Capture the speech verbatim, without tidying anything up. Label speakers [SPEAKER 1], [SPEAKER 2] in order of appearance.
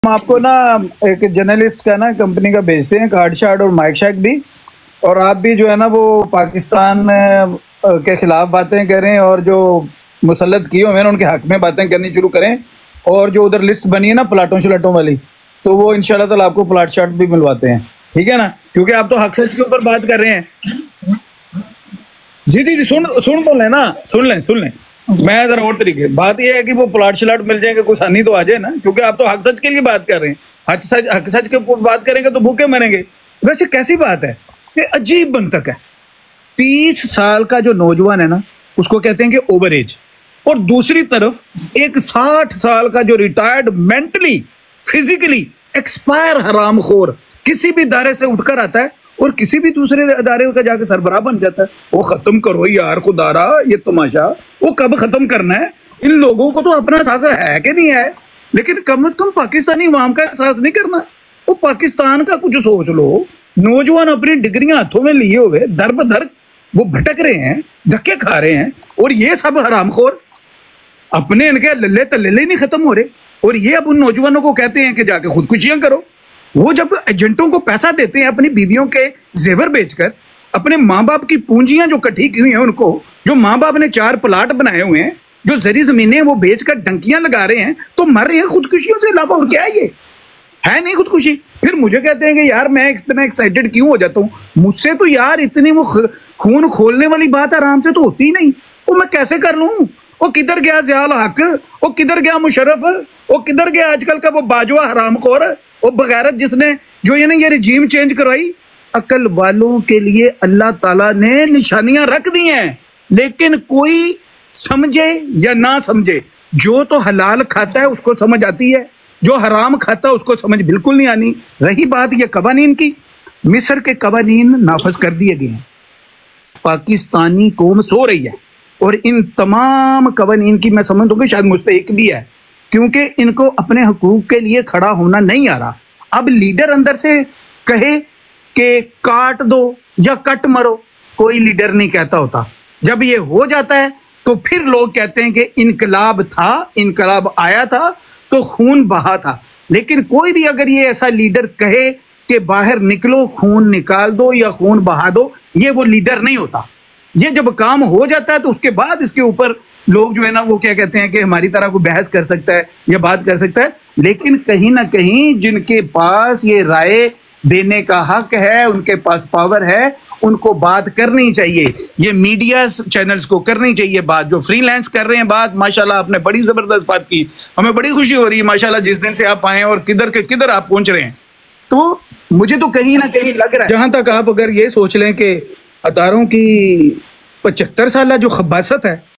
[SPEAKER 1] ہم آپ کو نا ایک جرنلسٹ کا نا کمپنی کا بھیجتے ہیں، کارڈ شارٹ اور مائک شیک بھی، اور آپ بھی جو ہے نا وہ پاکستان کے خلاف باتیں کریں اور جو مسلط کیے ہوئے ہیں ان کے حق میں باتیں کرنی شروع کریں، اور جو ادھر لسٹ بنی ہے نا پلاٹوں شلاٹوں والی، تو وہ انشاءاللہ تعالیٰ آپ کو پلاٹ شارٹ بھی ملواتے ہیں، ٹھیک ہے نا؟ کیونکہ آپ تو حق سچ کے اوپر بات کر رہے ہیں۔ جی جی جی سن سن تو لیں نا، سن لیں سن لیں میں ذرا اور طریقے بات یہ ہے کہ وہ پلاٹ شلاٹ مل جائیں گے، کچھ آسانی تو آ جائے نا، کیونکہ آپ تو حق سچ کے لیے بات کر رہے ہیں، حق سچ حق سچ کے اوپر بات کریں گے تو بھوکے مریں گے۔ ویسے کیسی بات ہے کہ عجیب بنتک ہے، تیس سال کا جو نوجوان ہے نا اس کو کہتے ہیں کہ اوور ایج، اور دوسری طرف ایک ساٹھ سال کا جو ریٹائرڈ مینٹلی فزیکلی ایکسپائر حرام خور کسی بھی ادارے سے اٹھ کر آتا ہے اور کسی بھی دوسرے ادارے کا جا کے سربراہ بن جاتا ہے۔ وہ ختم کرو یار خدا را یہ تماشا، وہ کب ختم کرنا ہے؟ ان لوگوں کو تو اپنا احساس ہے کہ نہیں ہے، لیکن کم از کم پاکستانی عوام کا احساس نہیں کرنا۔ وہ پاکستان کا کچھ سوچ لو۔ نوجوان اپنی ڈگریاں ہاتھوں میں لیے ہوئے در بدر وہ بھٹک رہے ہیں، دھکے کھا رہے ہیں، اور یہ سب حرام خور اپنے ان کے للے تللے نہیں ختم ہو رہے، اور یہ اب ان نوجوانوں کو کہتے ہیں کہ جا کے خودکشیاں کرو۔ وہ جب ایجنٹوں کو پیسہ دیتے ہیں اپنی بیویوں کے زیور بیچ کر، اپنے ماں باپ کی پونجیاں جو کٹھی کی ہوئی ہیں ان کو، جو ماں باپ نے چار پلاٹ بنائے ہوئے ہیں، جو زرعی زمینیں وہ بیچ کر ڈنکیاں لگا رہے ہیں، تو مر رہے ہیں خودکشیوں سے علاوہ اور کیا ہے؟ یہ ہے نہیں خودکشی؟ پھر مجھے کہتے ہیں کہ یار میں اتنا ایکسائٹڈ کیوں ہو جاتا ہوں؟ مجھ سے تو یار اتنی وہ خون کھولنے والی بات آرام سے تو ہوتی ہی نہیں، وہ میں کیسے کر لوں؟ وہ کدھر گیا ضیاء الحق؟ وہ کدھر گیا مشرف؟ وہ کدھر گیا آج کل کا وہ باجوہ حرام خور، وہ بغیرت جس نے جو یہ یہ رجیم چینج کروائی؟ عقل والوں کے لیے اللہ تعالیٰ نے نشانیاں رکھ دی ہیں، لیکن کوئی سمجھے یا نہ سمجھے، جو تو حلال کھاتا ہے اس کو سمجھ آتی ہے، جو حرام کھاتا ہے اس کو سمجھ بالکل نہیں آنی۔ رہی بات یہ قوانین کی، مصر کے قوانین نافذ کر دیے گئے ہیں، پاکستانی قوم سو رہی ہے، اور ان تمام قوانین کی میں سمجھتا ہوں کہ شاید مستحق بھی ہے، کیونکہ ان کو اپنے حقوق کے لیے کھڑا ہونا نہیں آ رہا۔ اب لیڈر اندر سے کہے کہ کاٹ دو یا کٹ مرو، کوئی لیڈر نہیں کہتا ہوتا۔ جب یہ ہو جاتا ہے تو پھر لوگ کہتے ہیں کہ انقلاب تھا، انقلاب آیا تھا تو خون بہا تھا، لیکن کوئی بھی اگر یہ ایسا لیڈر کہے کہ باہر نکلو خون نکال دو یا خون بہا دو، یہ وہ لیڈر نہیں ہوتا۔ یہ جب کام ہو جاتا ہے تو اس کے بعد اس کے اوپر لوگ جو ہے نا وہ کیا کہتے ہیں کہ ہماری طرح کوئی بحث کر سکتا ہے یا بات کر سکتا ہے، لیکن کہیں نہ کہیں جن کے پاس یہ رائے دینے کا حق ہے، ان کے پاس پاور ہے، ان کو بات کرنی چاہیے۔ یہ میڈیا چینلز کو کرنی چاہیے بات، جو فری لانس کر رہے ہیں بات۔ ماشاءاللہ آپ نے بڑی زبردست بات کی، ہمیں بڑی خوشی ہو رہی ہے ماشاءاللہ جس دن سے آپ آئے اور کدھر کے کدھر آپ پہنچ رہے ہیں۔ تو مجھے تو کہیں نہ کہیں لگ رہا ہے، جہاں تک آپ اگر یہ سوچ لیں کہ اداروں کی پچہتر سالہ جو خباثت ہے